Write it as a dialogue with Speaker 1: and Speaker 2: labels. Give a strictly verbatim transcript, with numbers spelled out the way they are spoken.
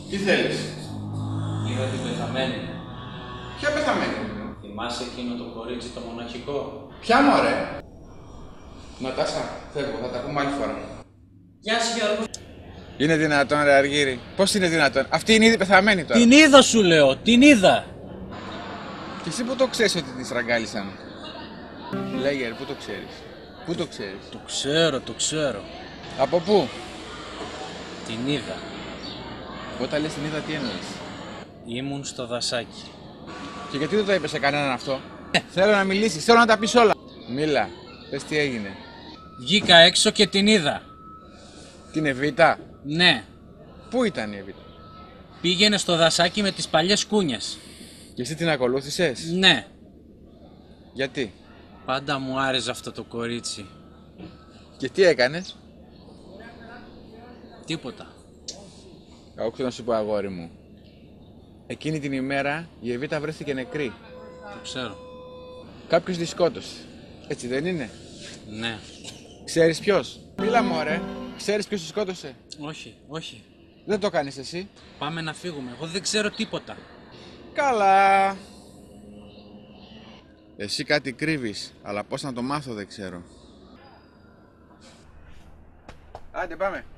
Speaker 1: Τι θέλεις?
Speaker 2: Είδα την πεθαμένη.
Speaker 1: Ποια πεθαμένη?
Speaker 2: Θυμάσαι εκείνο το κορίτσι το μοναχικό?
Speaker 1: Ποια μωρέ? Νατάσα, φεύγω, θα τα πούμε άλλη φορά.
Speaker 2: Γεια σου Γιώργο.
Speaker 1: Είναι δυνατόν ρε Αργύρι? Πώς είναι δυνατόν? Αυτή είναι ήδη πεθαμένη τώρα.
Speaker 2: Την είδα σου λέω, την είδα.
Speaker 1: Και εσύ που το ξέρεις ότι τη στραγγάλισαν? Λέγε ρε, πού το ξέρεις? Πού το ξέρεις?
Speaker 2: Το ξέρω, το ξέρω.
Speaker 1: Από πού?
Speaker 2: Την είδα.
Speaker 1: Όταν λες την είδα τι εννοείς?
Speaker 2: Ήμουν στο δασάκι.
Speaker 1: Και γιατί δεν το είπες σε κανέναν αυτό? Θέλω να μιλήσεις, θέλω να τα πεις όλα. Μίλα, πες τι έγινε.
Speaker 2: Βγήκα έξω και την είδα.
Speaker 1: Την Εβίτα?
Speaker 2: Ναι.
Speaker 1: Πού ήταν η Εβίτα?
Speaker 2: Πήγαινε στο δασάκι με τις παλιές κούνιες.
Speaker 1: Και εσύ την ακολούθησες?
Speaker 2: Ναι.
Speaker 1: Γιατί?
Speaker 2: Πάντα μου άρεσε αυτό το κορίτσι.
Speaker 1: Και τι έκανες?
Speaker 2: Τίποτα.
Speaker 1: Άκουσα να σου πω αγόρι μου. Εκείνη την ημέρα η Εβίτα βρέθηκε νεκρή.
Speaker 2: Το ξέρω.
Speaker 1: Κάποιος τη σκότωσε. Έτσι δεν είναι?
Speaker 2: Ναι.
Speaker 1: Ξέρεις ποιος? Μίλα μωρέ. Ξέρεις ποιος τη σκότωσε?
Speaker 2: Όχι, όχι.
Speaker 1: Δεν το κάνεις εσύ?
Speaker 2: Πάμε να φύγουμε. Εγώ δεν ξέρω τίποτα.
Speaker 1: Καλά. Εσύ κάτι κρύβεις, αλλά πώς να το μάθω δεν ξέρω. Άντε πάμε.